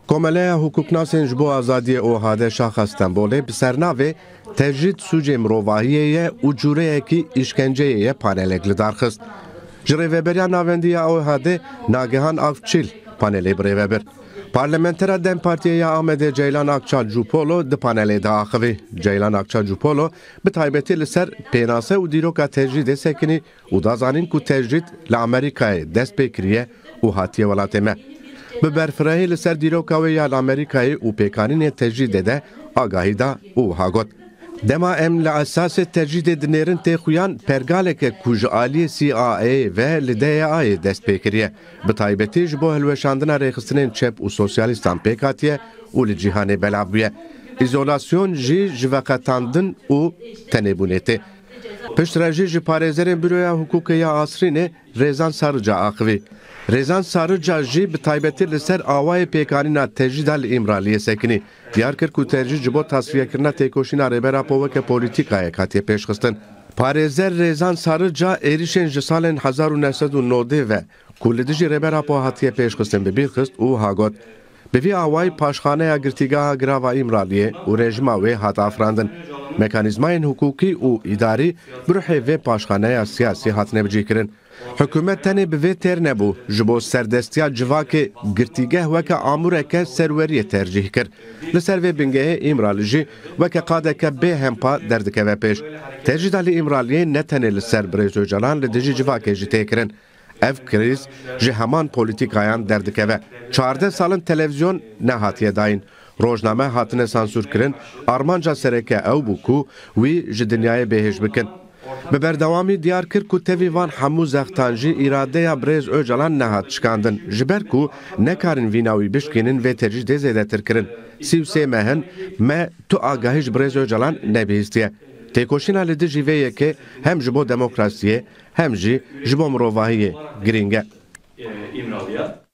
Komeleya hukuknasên ji bo azadiya Ohade Şaxa Stenbolê bi sernavê tecrid sucê mirovahiyê ye û cureyekî îşkenceyê ye panelek li dar xist. Ji rêveberiya navendiya Ohade nagehan Avçîl panelê bi rêve bir. Parlamentera Dem Partiyeya Amedê Ceylan Akça Cupolo di panelê de axivî. Ceylan Akça Cupolo bi taybetî li ser pênase û dîroka tecridê sekinî û da zanîn ku tecrid li Amerîkayê dest pê kiriye û hatiye welatê me. Bi berfirehî li ser dîroka wê ya li Amerîkayê û pêkanînê tecridê de agahî da û wiha got. Dema em li esasê tecridê dinêrin tê xuyan pergaleke ku ji aliyê CIA ve li DYAyê dest pê kiriye. Bi taybetî ji bo hilweşandina rêxistinên çep û sosyalîstan pêk hatiye û li cîhanê belav bûye. İzolasyon jî ji veqetandin û tenêbûnê tê. Piştre jî ji parêzerên Büroya Hukukê ya Asrînê Rezan Sarıca axivî. Rezan Sarıca jî bi taybetî li ser awayê pêkanîna tecrida li İmraliyê sekinî. Diyar kir ku tercih ji bo tasfiyekirina têkoşîna rêbera poveke polîtîkayek hatiye pêşxistin. Parêzer Rezan Sarıca êrişên ji salên 1990 ve ku li dijî rêbera po hatiye pêşxistin bi bîr xist û hagot. Bi vî awayî paşxaneya girtîgeha grava İmraliyê û rejima wê hat afirandin. Mekanîzmayên hukukî û îdarî bi ruhê vê paşxaneya siyasî hatine bicîkirin. Hikûmet tenê bi vê têr nebû ji bo serdestiya civakê girtîgeh weke amûreke serweriyê tercih kir. Li ser vê bingehê İmralı jî weke qadeke bê hempa derdikeve pêş. Tecrîda li İmraliyê ne tenê li ser Birêz Öcalan li dijî civakê jî tê kirin. Ev kriz ji heman polîtîkayan derdikeve. 14 salin televizyon ne hatiye dayîn. Rojname hatine sansûr kirin, armanca sereke ew bû ku wî ji dinyayê bêhêj bikin. Bi berdewamî diyar kir ku tevî van hemû zextan jî îradeya Birêz Öcalan nehat çıkandin. Ji ber ku nekarin vîna wî bişkînin vê tecridê zêdetir kirin. Sîwsê me hin, me tu agahî ji Birêz Öcalan nebihîstiye. Têkoşîna li dijî vê yekê hem ji bo demokrasiyê hem jî ji bo mirovahiyê girîng e.